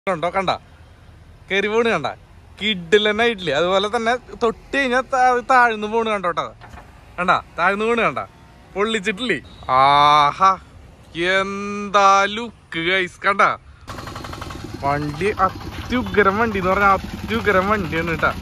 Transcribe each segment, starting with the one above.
കണ്ടോ കണ്ട കയറി പോണ് കണ്ട കിഡിലെന്നായിട്ടില്ലേ. അതുപോലെ തന്നെ തൊട്ട് കഴിഞ്ഞാൽ താഴ്ന്നു പോണ് കണ്ടോട്ടാ. കണ്ട താഴ്ന്നു പോണ് കണ്ട പൊള്ളിച്ചിട്ടില്ലേ. ആഹാ എന്താ ലുക്ക് ഗൈസ്. കണ്ട വണ്ടി അത്യുഗ്രം വണ്ടി എന്ന് പറഞ്ഞാൽ അത്യുഗ്രം വണ്ടിയാണ് കേട്ടാ.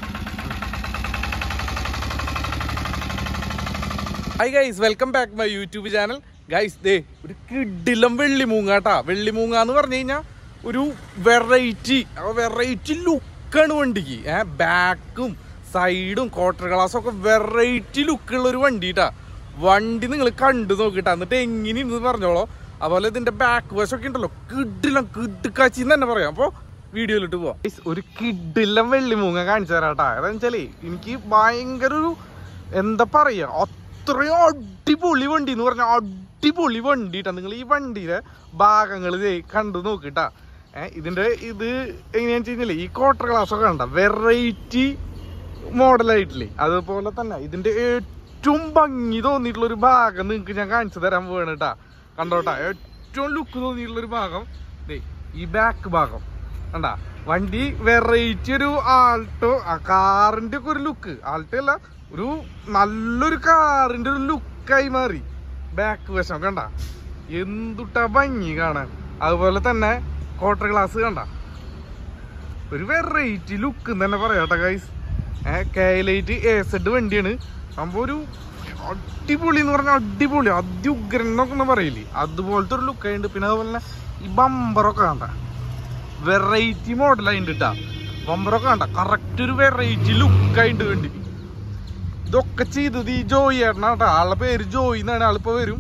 Hi guys, welcome back my YouTube channel. Guys ദേ ഒരു കിഡിലം വെള്ളിമൂങ്ങ കേട്ടാ. വെള്ളിമൂങ്ങ എന്ന് പറഞ്ഞു കഴിഞ്ഞാൽ ഒരു വെറൈറ്റി ലുക്കാണ് വണ്ടിക്ക്. ബാക്കും സൈഡും ക്വാർട്ടർ ഗ്ലാസും ഒക്കെ വെറൈറ്റി ലുക്കുള്ള ഒരു വണ്ടി കേട്ടാ. വണ്ടി നിങ്ങൾ കണ്ടു നോക്കിട്ടാ, എന്നിട്ട് എങ്ങനെയെന്ന് പറഞ്ഞോളോ. അതുപോലെ ഇതിന്റെ ബാക്ക് വശമൊക്കെ ഉണ്ടല്ലോ കിടുക്കാച്ചിന്ന് തന്നെ പറയാം. അപ്പോൾ വീഡിയോയിലിട്ട് പോവാം. ഒരു കിഡിലം വെള്ളിമൂങ്ങ കാണിച്ചു തരാട്ടാ. അതെന്ന് വെച്ചാലേ എനിക്ക് ഭയങ്കര ഒരു എന്താ പറയാ, അത്രയും അടിപൊളി വണ്ടി എന്ന് പറഞ്ഞാൽ അടിപൊളി വണ്ടി കേട്ടാ. നിങ്ങൾ ഈ വണ്ടിയുടെ ഭാഗങ്ങൾ കണ്ടു നോക്കിട്ടാ. ഇതിന്റെ ഇത് എങ്ങനെയാന്ന് വെച്ച് കഴിഞ്ഞാല് ഈ ക്വാർട്ടർ ഗ്ലാസ് ഒക്കെ കണ്ട വെറൈറ്റി മോഡലായിട്ടില്ലേ. അതുപോലെ തന്നെ ഇതിന്റെ ഏറ്റവും ഭംഗി തോന്നിയിട്ടുള്ള ഒരു ഭാഗം നിങ്ങൾക്ക് ഞാൻ കാണിച്ചു തരാൻ പോവാണ് കേട്ടാ. കണ്ടോട്ടാ, ഏറ്റവും ലുക്ക് തോന്നിയിട്ടുള്ള ഒരു ഭാഗം ഈ ബാക്ക് ഭാഗം കണ്ടാ. വണ്ടി വെറൈറ്റി ഒരു ആൾട്ടോ കാറിന്റെ ഒക്കെ ഒരു ലുക്ക്, ആൾട്ടോ അല്ല ഒരു നല്ലൊരു കാറിന്റെ ഒരു ലുക്കായി മാറി ബാക്ക് വശം കണ്ട. എന്തുട്ടാ ഭംഗി കാണാൻ. അതുപോലെ തന്നെ ക്വാർട്ടർ ഗ്ലാസ് കണ്ട ഒരു വെറൈറ്റി ലുക്ക് തന്നെ പറയാട്ടോ ഗൈസ്. കെയിലൈറ്റ് AZ വണ്ടിയാണ്. സംഭവം ഒരു അടിപൊളി എന്ന് പറഞ്ഞാൽ അടിപൊളി അത്യുഗ്രൻ എന്നൊക്കെ പറയില്ലേ, അതുപോലത്തെ ഒരു ലുക്കായിട്ടുണ്ട്. പിന്നെ അതുപോലെ തന്നെ ഈ ബമ്പറൊക്കെ കണ്ട വെറൈറ്റി മോഡലായിട്ടുണ്ട് കേട്ടാ. ബമ്പറൊക്കെ കണ്ട കറക്റ്റ് ഒരു വെറൈറ്റി ലുക്കായിട്ടുണ്ട് വണ്ടി. ഇതൊക്കെ ചെയ്തത് ഈ ജോയി ഏട്ടനാ കേട്ടോ. ആളുടെ പേര് ജോയി എന്നാണ്. ആളിപ്പോ വരും.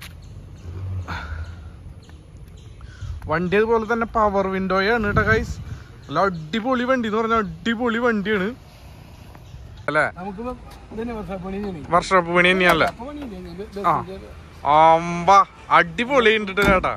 വണ്ടി അതുപോലെ തന്നെ പവർ വിൻഡോയാണ് കേട്ടോ ഗൈസ്. നല്ല അടിപൊളി വണ്ടി എന്ന് പറഞ്ഞാൽ അടിപൊളി വണ്ടിയാണ് അല്ലേ. വർഷോപ്പ് പണി തന്നെയല്ലേ. ആമ്പാ അടിപൊളി ഉണ്ട് കേട്ടാ.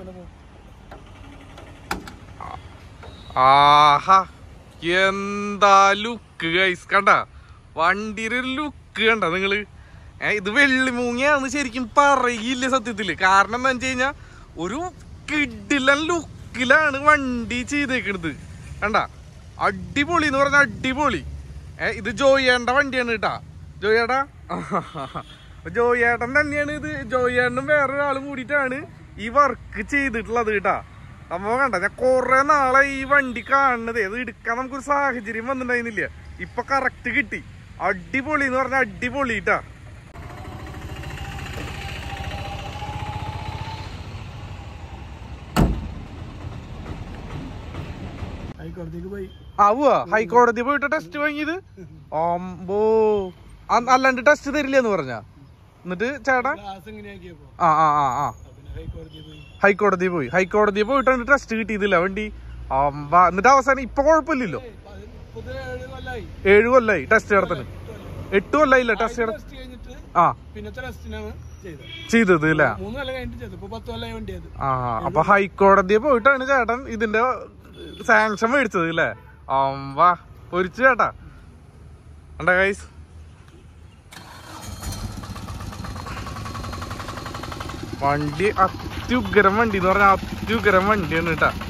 ആഹാ എന്താ ലുക്ക് ഗൈസ്. കണ്ട വണ്ടിയുടെ ഒരു ലുക്ക് കണ്ട നിങ്ങള്. ഇത് വെള്ളിമൂങ്ങയാന്ന് ശരിക്കും പറയില്ല സത്യത്തില്. കാരണം എന്താ വെച്ച് കഴിഞ്ഞാ ഒരു കിഡിലൻ ലുക്കിലാണ് വണ്ടി ചെയ്തേക്കണത് കണ്ട. അടിപൊളി എന്ന് പറഞ്ഞാൽ അടിപൊളി. ഇത് ജോയിയേട്ടന്റെ വണ്ടിയാണ് കേട്ടാ. ജോയിയേട്ടാ ജോയിയേട്ടൻ തന്നെയാണ് ഇത്. ജോയിയേട്ടനും വേറൊരാളും കൂടിയിട്ടാണ് ഈ വർക്ക് ചെയ്തിട്ടുള്ളത് കേട്ടാ. സംഭവം കണ്ട, ഞാൻ കുറെ നാളെ ഈ വണ്ടി കാണുന്നത്. അത് എടുക്കാൻ നമുക്കൊരു സാഹചര്യം വന്നിട്ടുണ്ടായിരുന്നില്ല. ഇപ്പൊ കറക്റ്റ് കിട്ടി. അടിപൊളി എന്ന് പറഞ്ഞാൽ അടിപൊളി കേട്ടാ. ഹൈക്കോടതി പോയിട്ട് ടെസ്റ്റ് വാങ്ങിയത്. ആമ്പോ അല്ലാണ്ട് ടെസ്റ്റ് തരില്ലെന്ന് പറഞ്ഞ. എന്നിട്ട് ചേട്ടാ ഹൈക്കോടതി പോയിട്ടാണ് ടെസ്റ്റ് കിട്ടിയതില്ല വണ്ടി. എന്നിട്ട് അവസാനം ഇപ്പൊ കുഴപ്പമില്ലല്ലോ. 7 കൊല്ലായി ടെസ്റ്റ് നടത്തുന്നു. 8 കൊല്ലായില്ല ടെസ്റ്റ് ചെയ്തത് അല്ലേ. അപ്പൊ ഹൈക്കോടതിയെ പോയിട്ടാണ് ചേട്ടൻ ഇതിന്റെ സാങ്ഷൻ മേടിച്ചത് അല്ലേ. വാ പൊരിച്ചു ചേട്ടാ. കണ്ട ഗൈസ്, വണ്ടി അത്യുഗ്രം വണ്ടി എന്ന് പറഞ്ഞാൽ അത്യുഗ്രം വണ്ടിയാണ് കേട്ടാ.